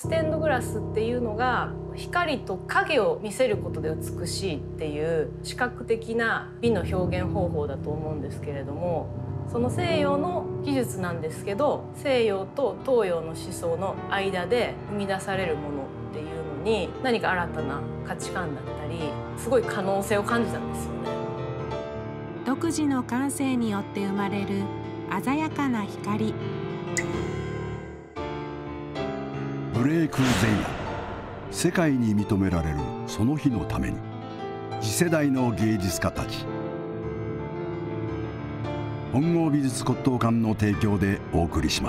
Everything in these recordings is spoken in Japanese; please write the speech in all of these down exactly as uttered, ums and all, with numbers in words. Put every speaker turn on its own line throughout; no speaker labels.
ステンドグラスっていうのが光と影を見せることで美しいっていう視覚的な美の表現方法だと思うんですけれども、その西洋の技術なんですけど、西洋と東洋の思想の間で生み出されるものっていうのに何か新たな価値観だったり、すごい可能性を感じたんですよね。
独自の感性によって生まれる鮮やかな光。
ブレイク前夜、世界に認められるその日のために、次世代の芸術家たち。本郷美術骨董館の提供でお送りします。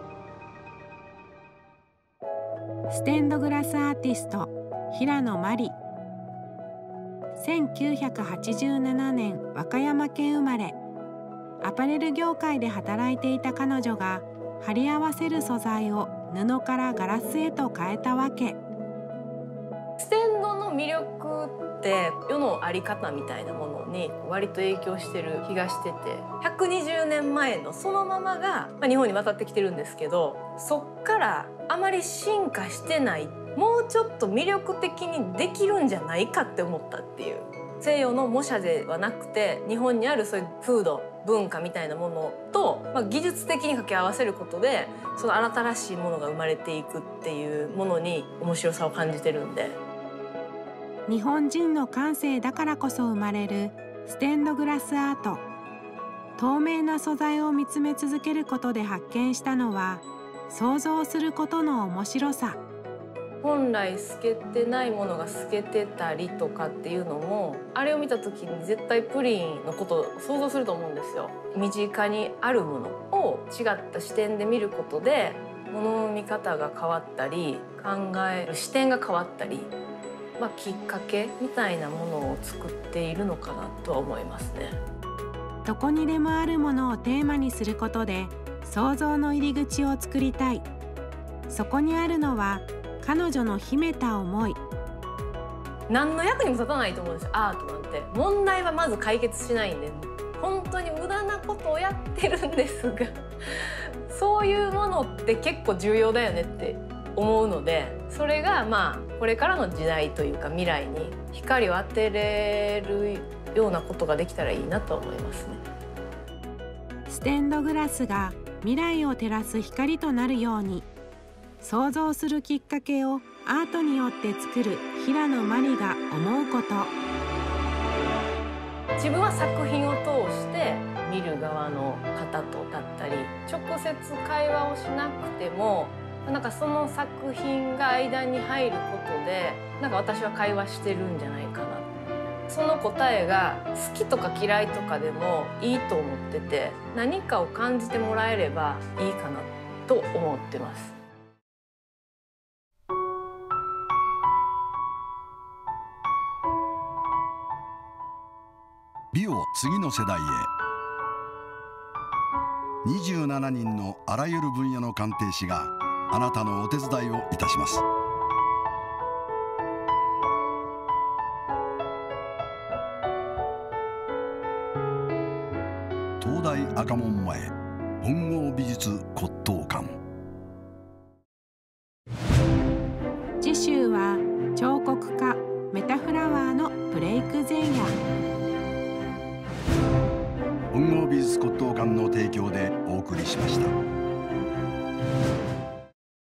ステンドグラスアーティスト平野真理。せんきゅうひゃくはちじゅうななねん和歌山県生まれ。アパレル業界で働いていた彼女が貼り合わせる素材を布からガラスへと変えたわけ。
ステンドの魅力って世の在り方みたいなものに割と影響してる気がしてて、ひゃくにじゅうねんまえのそのままが日本に渡ってきてるんですけど、そっからあまり進化してない、もうちょっと魅力的にできるんじゃないかって思ったっていう。西洋の模写ではなくて日本にあるそういう風土文化みたいなものと、まあ、技術的に掛け合わせることでその新しいものが生まれていくっていうものに面白さを感じてるんで。
日本人の感性だからこそ生まれるステンドグラスアート。透明な素材を見つめ続けることで発見したのは想像することの面白さ。
本来透けてないものが透けてたりとかっていうのも、あれを見た時に絶対プリンのことを想像すると思うんですよ。身近にあるものを違った視点で見ることで物の見方が変わったり、考える視点が変わったり、まあ、きっかけみたいなものを作っているのかなとは思いますね。
どこにでもあるものをテーマにすることで想像の入り口を作りたい。そこにあるのは彼女の秘めた思い。
何の役にも立たないと思うんですよ、アートなんて。問題はまず解決しないんで、本当に無駄なことをやってるんですがそういうものって結構重要だよねって思うので、それがまあこれからの時代というか未来に光を当てれるようなことができたらいいなと思いますね。
ステンドグラスが未来を照らす光となるように、想像するきっかけをアートによって作る平野真理が思うこと。
自分は作品を通して見る側の方とだったり直接会話をしなくても、なんかその作品が間に入ることでなんか私は会話してるんじゃないかな。その答えが好きとか嫌いとかでもいいと思ってて、何かを感じてもらえればいいかなと思ってます。
美を次の世代へ。にじゅうななにんのあらゆる分野の鑑定士があなたのお手伝いをいたします。東大赤門前本郷美術骨董館。
次週は彫刻家メタフラワーのブレイク前夜。
本郷美術骨董館の提供でお送りしました。